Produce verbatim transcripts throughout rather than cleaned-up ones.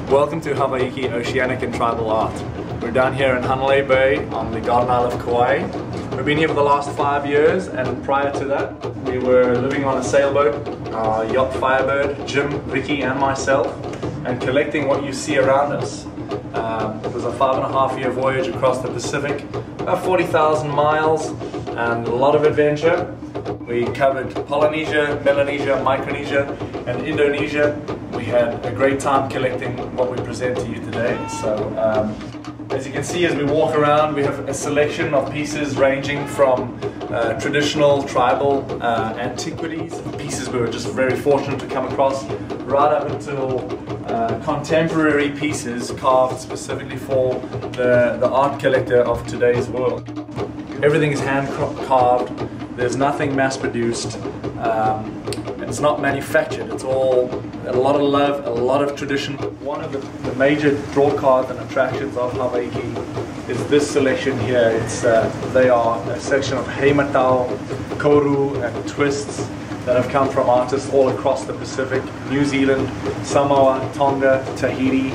Welcome to Hawaiki Oceanic and Tribal Art. We're down here in Hanalei Bay on the Garden Isle of Kauai. We've been here for the last five years, and prior to that we were living on a sailboat, our yacht Firebird, Jim, Vicky and myself, and collecting what you see around us. Um, it was a five and a half year voyage across the Pacific, about forty thousand miles, and a lot of adventure. We covered Polynesia, Melanesia, Micronesia and Indonesia. We had a great time collecting what we present to you today. So um, as you can see, as we walk around, we have a selection of pieces ranging from uh, traditional tribal uh, antiquities, pieces we were just very fortunate to come across, right up until uh, contemporary pieces carved specifically for the, the art collector of today's world. Everything is hand carved, there's nothing mass produced, um, it's not manufactured, it's all a lot of love, a lot of tradition. One of the, the major draw cards and attractions of Hawaiki is this selection here. It's, uh, they are a section of heimatau, koru and twists that have come from artists all across the Pacific, New Zealand, Samoa, Tonga, Tahiti,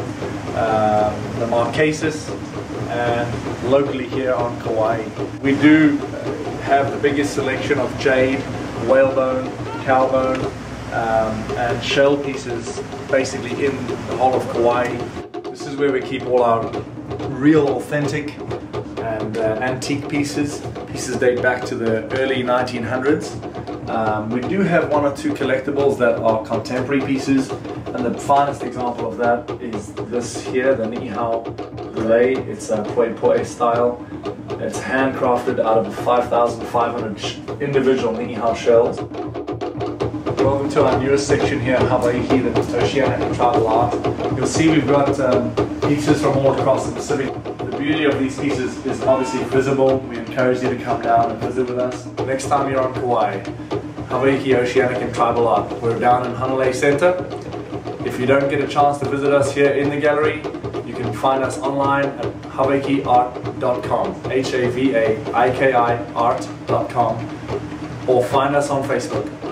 um, the Marquesas, and locally here on Kauai. We do have the biggest selection of jade, whalebone, cowbone, um, and shell pieces basically in the whole of Kauai. This is where we keep all our real, authentic and uh, antique pieces. Pieces date back to the early nineteen hundreds. Um, we do have one or two collectibles that are contemporary pieces, and the finest example of that is this here, the Nihau lei. It's a Poi Poi style. It's handcrafted out of five thousand five hundred individual Nihau shells. Welcome to our newest section here in Hawaiki, the Oceanic and Tribal Art. You'll see we've got um, pieces from all across the Pacific. The beauty of these pieces is obviously visible. We encourage you to come down and visit with us. Next time you're on Kauai, Hawaiki Oceanic and Tribal Art. We're down in Hanalei Center. If you don't get a chance to visit us here in the gallery, you can find us online at hawaiki art dot com, H A V A I K I art dot com, or find us on Facebook.